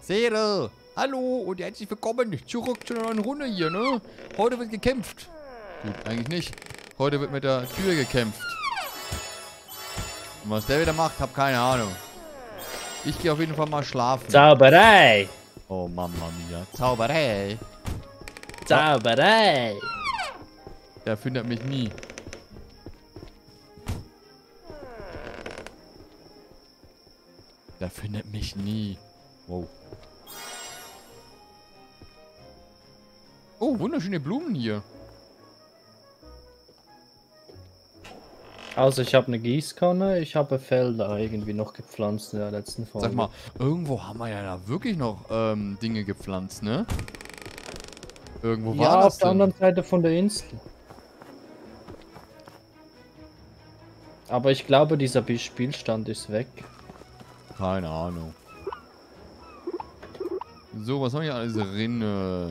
Sere, hallo und herzlich willkommen zurück zu einer neuen Runde hier, ne? Heute wird gekämpft. Gut, eigentlich nicht. Heute wird mit der Tür gekämpft. Und was der wieder macht, hab keine Ahnung. Ich gehe auf jeden Fall mal schlafen. Zauberei! Oh, Mama mia. Zauberei. Zauberei! Der findet mich nie. Der findet mich nie. Wow. Oh, wunderschöne Blumen hier. Also ich habe eine Gießkanne, ich habe Felder irgendwie noch gepflanzt in der letzten Folge. Sag mal, irgendwo haben wir ja da wirklich noch Dinge gepflanzt, ne? Irgendwo Ja, war das auf der denn? anderen Seite von der Insel. Aber ich glaube, dieser Spielstand ist weg. Keine Ahnung. So, was haben wir hier alles drin?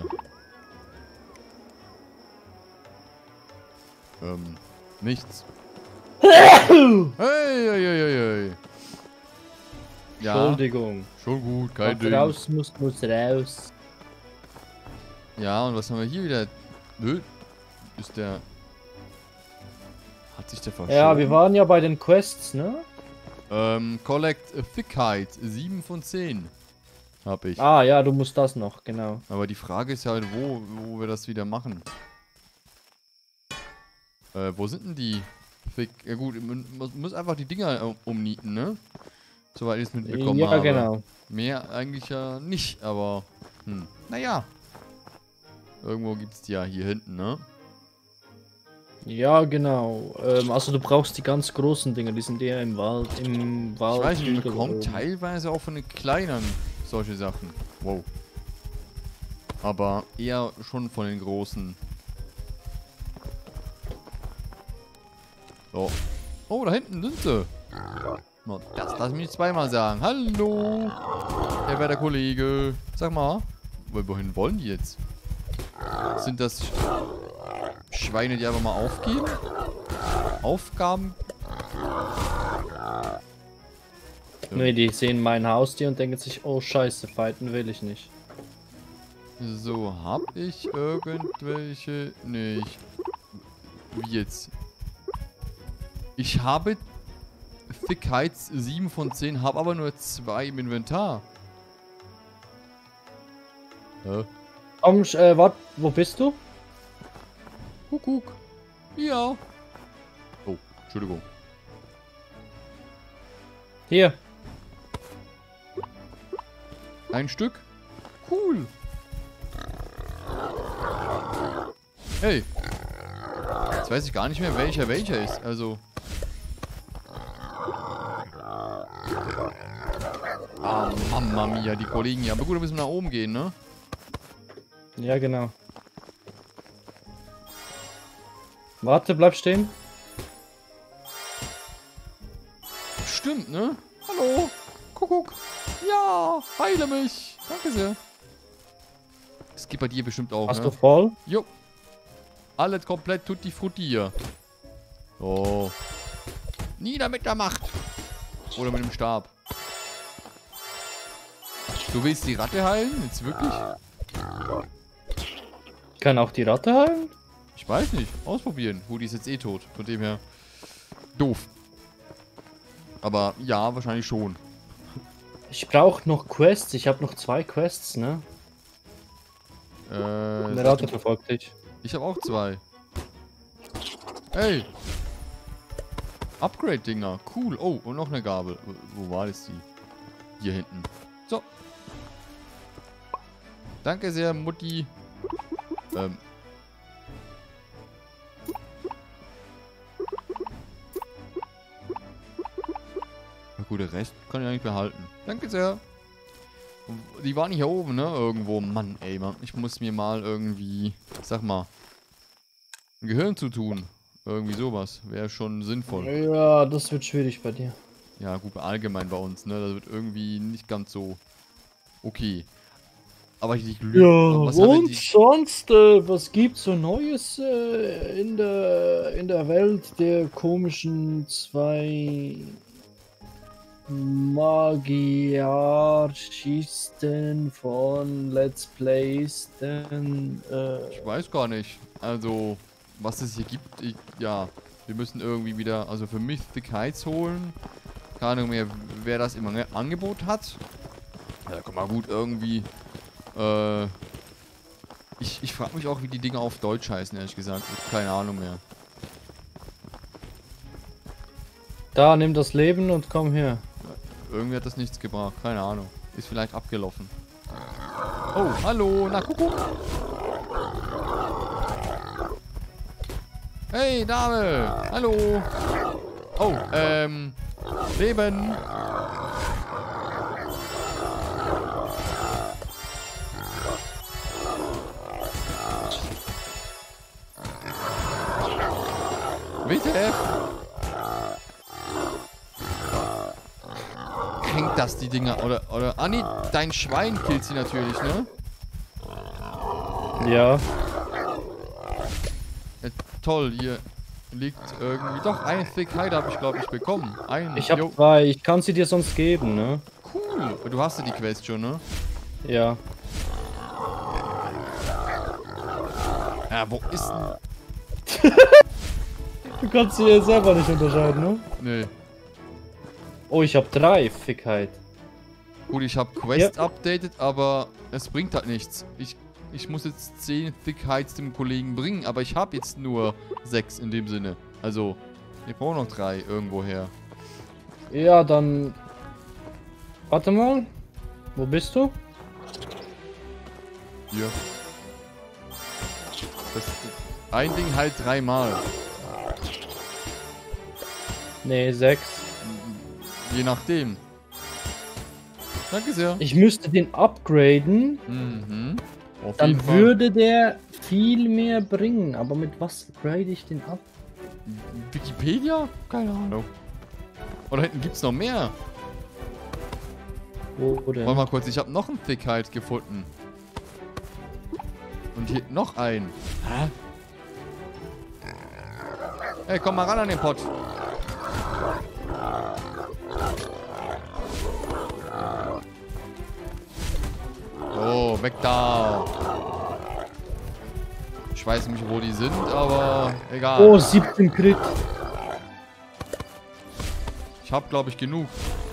Nichts. Hey, hey, hey, hey, hey. Ja, Entschuldigung. schon gut, kein Was Ding. raus muss raus. Ja, und was haben wir hier wieder? Nö. Ist der... Hat sich der verschoben? Ja, wir waren ja bei den Quests, ne? Collect a Thickheit. 7 von 10. Hab ich. Ah, ja, du musst das noch, genau. Aber die Frage ist halt, wo wir das wieder machen. Wo sind denn die? Ja gut, man muss einfach die Dinger umnieten, ne? Soweit ich es mitbekommen habe. Ja, genau. Mehr eigentlich ja nicht, aber... Naja. Irgendwo gibt's die ja hier hinten, ne? Ja, genau. Also du brauchst die ganz großen Dinger, die sind eher im Wald. Im Wald. Ich weiß nicht, man hügel bekommt oben. teilweise auch von den kleineren solche Sachen. Wow. Aber eher schon von den großen. So. Oh, da hinten sind sie. No, das lass mich zweimal sagen. Hallo. Wer wäre der Kollege? Sag mal. Wohin wollen die jetzt? Sind das Schweine, die einfach mal aufgeben? Aufgaben? Nee, die sehen mein Haustier und denken sich, oh scheiße, fighten will ich nicht. So, hab ich irgendwelche... Nee, wie jetzt? Ich habe Thickheits 7 von 10, habe aber nur 2 im Inventar. Komm, warte, wo bist du? Kuckuck. Ja. Oh, Entschuldigung. Hier. Ein Stück? Cool. Hey. Jetzt weiß ich gar nicht mehr, welcher ist. Also... Ah, Mamma mia, die Kollegen hier. Aber gut, da müssen wir nach oben gehen, ne? Ja, genau. Warte, bleib stehen. Stimmt, ne? Hallo? Kuckuck. Ja, heile mich. Danke sehr. Das geht bei dir bestimmt auch, Hast ne? du voll? Jo. Alles komplett tutti frutti hier. So. Nieder mit der Macht. Oder mit dem Stab. Du willst die Ratte heilen? Jetzt wirklich? Kann auch die Ratte heilen? Ich weiß nicht. Ausprobieren. Gut, die ist jetzt eh tot. Von dem her. Doof. Aber ja, wahrscheinlich schon. Ich brauche noch Quests. Ich habe noch 2 Quests, ne? Eine Ratte verfolgt dich. Ich habe auch 2. Hey. Upgrade-Dinger. Cool. Oh, und noch eine Gabel. Wo war das die? Hier hinten. So. Danke sehr, Mutti. Na gut, der Rest kann ich eigentlich behalten. Danke sehr. Die waren hier oben, ne? Irgendwo. Mann, ey, Mann. Ich muss mir mal irgendwie, sag mal, ein Gehirn zu tun. Irgendwie sowas. Wäre schon sinnvoll. Ja, das wird schwierig bei dir. Ja, gut, allgemein bei uns, ne? Das wird irgendwie nicht ganz so okay. Aber ich Ja, was haben und die? sonst, was gibt's so Neues in der Welt der komischen 2 Magiarchisten von Let's Plays, denn Ich weiß gar nicht. Also, was es hier gibt, ja. Wir müssen irgendwie wieder, also für Mythic Heights holen. Keine Ahnung mehr, wer das im Angebot hat. Ja, komm mal gut, irgendwie. Ich frage mich auch, wie die Dinger auf Deutsch heißen, ehrlich gesagt. Ich hab keine Ahnung mehr. da nimm das Leben und komm her. Irgendwie hat das nichts gebracht, keine Ahnung. Ist vielleicht abgelaufen. Oh, hallo, na Kuckuck. Hey, Dame, hallo. Oh, Leben. WTF? Hängt das die Dinger? Oder. Ah, nee, dein Schwein killt sie natürlich, ne? Ja. Ja, toll, hier liegt irgendwie. Doch, eine Thick Hide habe ich, glaube ich, bekommen. Ich habe 2. Ich kann sie dir sonst geben, ne? Cool. Du hast ja die Quest schon, ne? Ja. Ja, wo ist denn. Du kannst sie jetzt selber nicht unterscheiden, ne? Nee. Oh, ich habe 3 Fickheit. Gut, ich habe Quest updated, aber es bringt halt nichts. Ich muss jetzt 10 Thick Hides dem Kollegen bringen, aber ich habe jetzt nur 6 in dem Sinne. Also, ich brauche noch 3 irgendwoher. Ja, dann... Warte mal. Wo bist du? Hier. Ein Ding halt 3 Mal. Nee, 6. Je nachdem. Danke sehr. Ich müsste den upgraden. Mhm. Auf Dann jeden Fall. würde der viel mehr bringen. Aber mit was grade ich den ab? Wikipedia? Keine Ahnung. Oder hinten gibt's noch mehr. Wo denn? Warte mal kurz, ich habe noch einen Thickheit gefunden. Und hier noch einen. Hä? Hey, komm mal ran an den Pott. Oh, weg da. Ich weiß nicht, wo die sind, aber egal. Oh, 17 Crit. Ich hab, glaube ich, genug.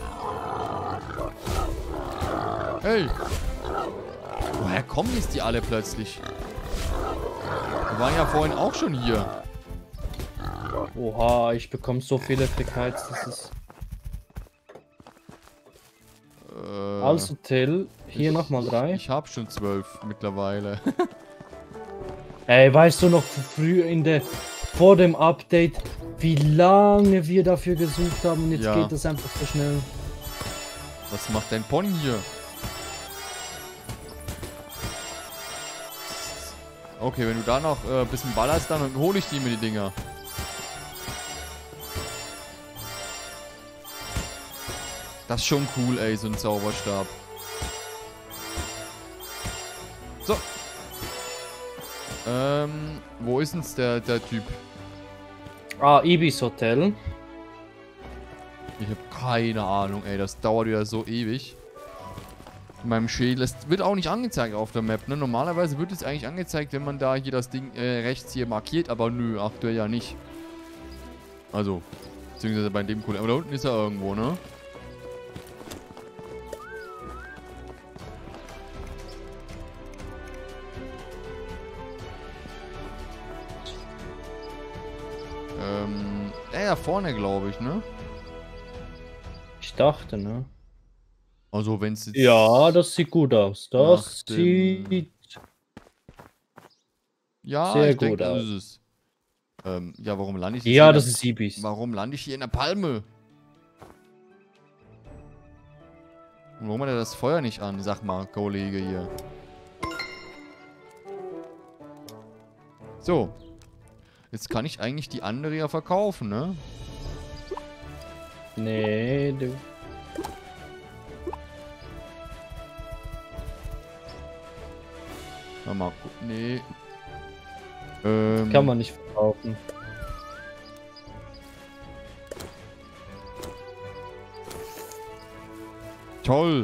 Hey. Woher kommen jetzt die alle plötzlich? Wir waren ja vorhin auch schon hier. Oha, ich bekomme so viele Fickheits, das ist... Also Till, hier nochmal 3. Ich hab schon 12 mittlerweile. Ey, weißt du noch früher vor dem Update, wie lange wir dafür gesucht haben und jetzt Ja. geht das einfach so schnell. Was macht dein Pony hier? Okay, wenn du da noch ein bisschen ballerst, dann hole ich die mir die Dinger. Das ist schon cool, ey, so ein Zauberstab. So. Wo ist denn der Typ? Ah, Ibis Hotel. Ich habe keine Ahnung, ey. Das dauert wieder so ewig. In meinem Schädel. Es wird auch nicht angezeigt auf der Map, ne? Normalerweise wird es eigentlich angezeigt, wenn man da hier das Ding rechts hier markiert, aber nö, aktuell ja nicht. Also, beziehungsweise bei dem Kollegen. Aber da unten ist er irgendwo, ne? Da vorne, glaube ich, ne? Ich dachte, ne? Also, wenn es jetzt... Ja, das sieht gut aus. Das Nach dem- sieht Ja, sehr ich denke, gut das aus. ist es. Ja, warum lande ich jetzt Ja, hier das in ist Ibis. Warum lande ich hier in der Palme? Und warum hat er das Feuer nicht an? Sag mal, Kollege hier. So. Jetzt kann ich eigentlich die andere ja verkaufen, ne? Nee, du. Mal gucken. Nee. Kann man nicht verkaufen. Toll.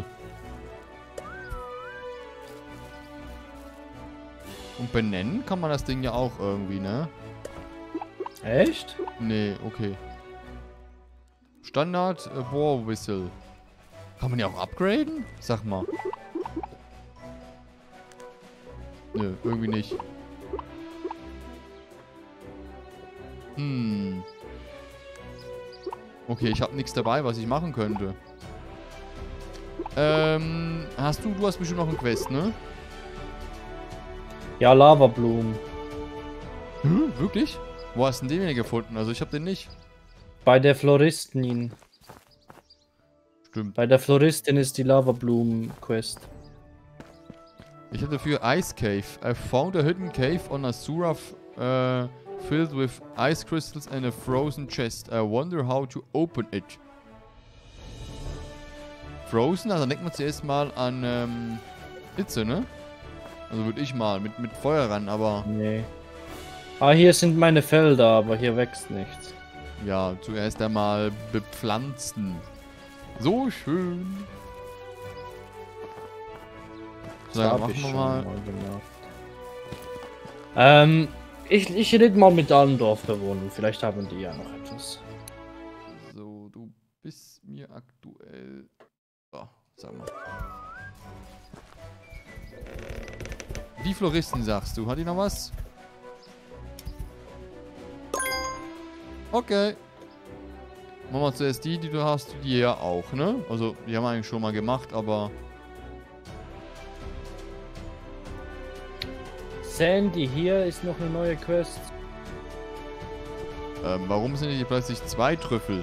Und benennen kann man das Ding ja auch irgendwie, ne? Echt? Nee, okay. Standard War Whistle. Kann man ja auch upgraden? Sag mal. Nö, irgendwie nicht. Hm. Okay, ich habe nichts dabei, was ich machen könnte. Du hast bestimmt noch eine Quest, ne? Ja, Lavablumen. Wirklich? Wo hast du denn den gefunden? Also ich habe den nicht. Bei der Floristin. Stimmt. Bei der Floristin ist die Lavablumen-Quest. Ich hatte für Ice Cave. I found a hidden cave on Asura filled with ice crystals and a frozen chest. I wonder how to open it. Frozen? Also denkt man zuerst mal an Hitze, ne? Also würde ich mal mit Feuer ran, aber... Nee. Ah, hier sind meine Felder, aber hier wächst nichts. Ja, zuerst einmal bepflanzen. So schön. So, Das dann hab machen ich wir schon mal... gemacht. Ich rede mal mit allen Dorfbewohnern. Vielleicht haben die ja noch etwas. So, du bist mir aktuell... So, sag mal. Die Floristen, sagst du. Hat die noch was? Okay. Machen wir zuerst die du hast, die ja auch, ne? Also, die haben wir eigentlich schon mal gemacht, aber... Sandy, hier ist noch eine neue Quest. Warum sind hier plötzlich 2 Trüffel?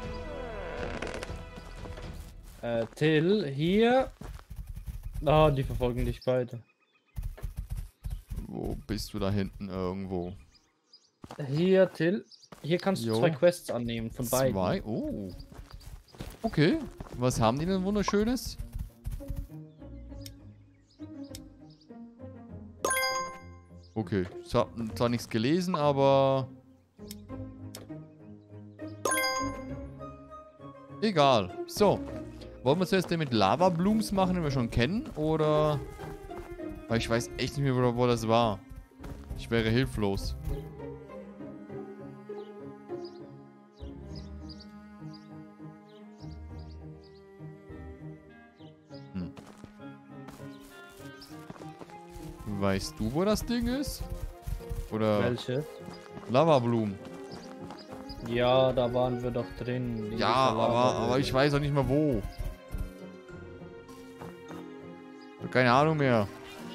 Till, hier. Ah, die verfolgen dich beide. Wo bist du da hinten irgendwo? Hier, Till. Hier kannst du Jo. 2 Quests annehmen von beiden. 2? Oh. Okay. Was haben die denn Wunderschönes? Okay. Ich habe zwar nichts gelesen, aber... Egal. So. Wollen wir zuerst den mit Lava-Blooms machen, den wir schon kennen? Oder... Weil ich weiß echt nicht mehr, wo das war. Ich wäre hilflos. Weißt du, wo das Ding ist? Oder... Welche? Lavablumen. Ja, da waren wir doch drin. in Ja, dieser aber Lavahöhle. ich weiß auch nicht mehr wo. Ich hab keine Ahnung mehr.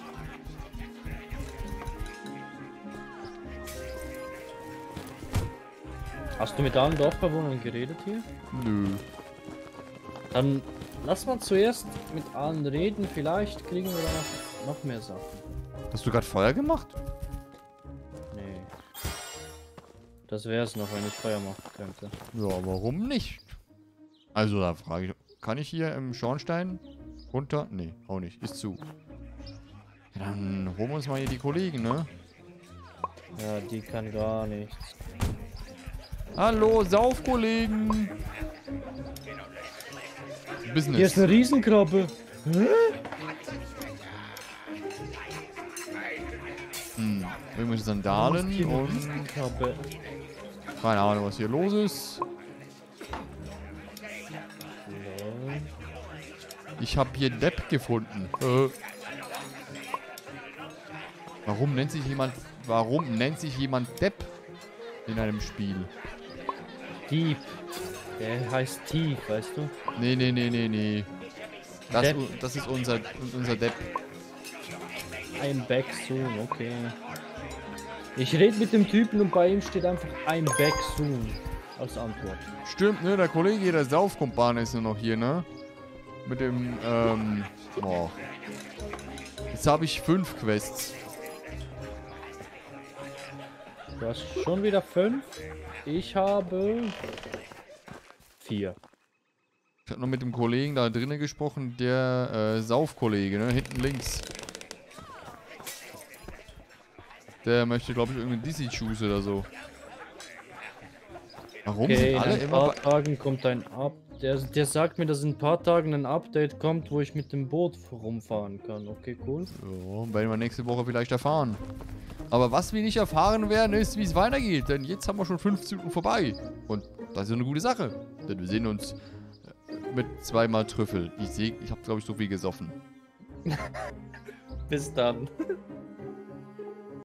Hast du mit allen Dorfbewohnern geredet hier? Nö. Dann lass mal zuerst mit allen reden. Vielleicht kriegen wir da noch mehr Sachen. Hast du gerade Feuer gemacht? Nee. Das wäre es noch, wenn ich Feuer machen könnte. Ja, warum nicht? Also da frage ich, kann ich hier im Schornstein runter? Nee, auch nicht. Ist zu. Ja, dann holen wir uns mal hier die Kollegen, ne? Ja, die kann gar nichts. Hallo, Saufkollegen! Business. Hier ist eine Riesenkrabbe. Irgendwelche Sandalen Hier eine und Riesenkrabbe. keine Ahnung, was hier los ist. Ich habe hier Depp gefunden. Warum nennt sich jemand Depp in einem Spiel? Dieb. Der heißt Tief, weißt du? Nee. Depp. Das ist unser Depp. Ein Back soon, okay. Ich rede mit dem Typen und bei ihm steht einfach ein Back soon als Antwort. Stimmt, ne? Der Kollege, der Saufkumpan ist nur noch hier, ne? Mit dem, oh. Jetzt habe ich 5 Quests. Du hast schon wieder 5. Ich habe 4. Ich habe noch mit dem Kollegen da drinnen gesprochen, der Saufkollege, ne? Hinten links. Der möchte, glaube ich, irgendwie Dizzy Juice oder so. Warum Okay, sind in alle ein immer paar Tagen kommt ein der sagt mir, dass in ein paar Tagen ein Update kommt, wo ich mit dem Boot rumfahren kann. Okay, cool. Ja, werden wir nächste Woche vielleicht erfahren. Aber was wir nicht erfahren werden, ist, wie es weitergeht. Denn jetzt haben wir schon 15 Minuten vorbei. Und das ist eine gute Sache. Denn wir sehen uns mit zweimal Trüffel. Ich habe, glaube ich, so viel gesoffen. Bis dann.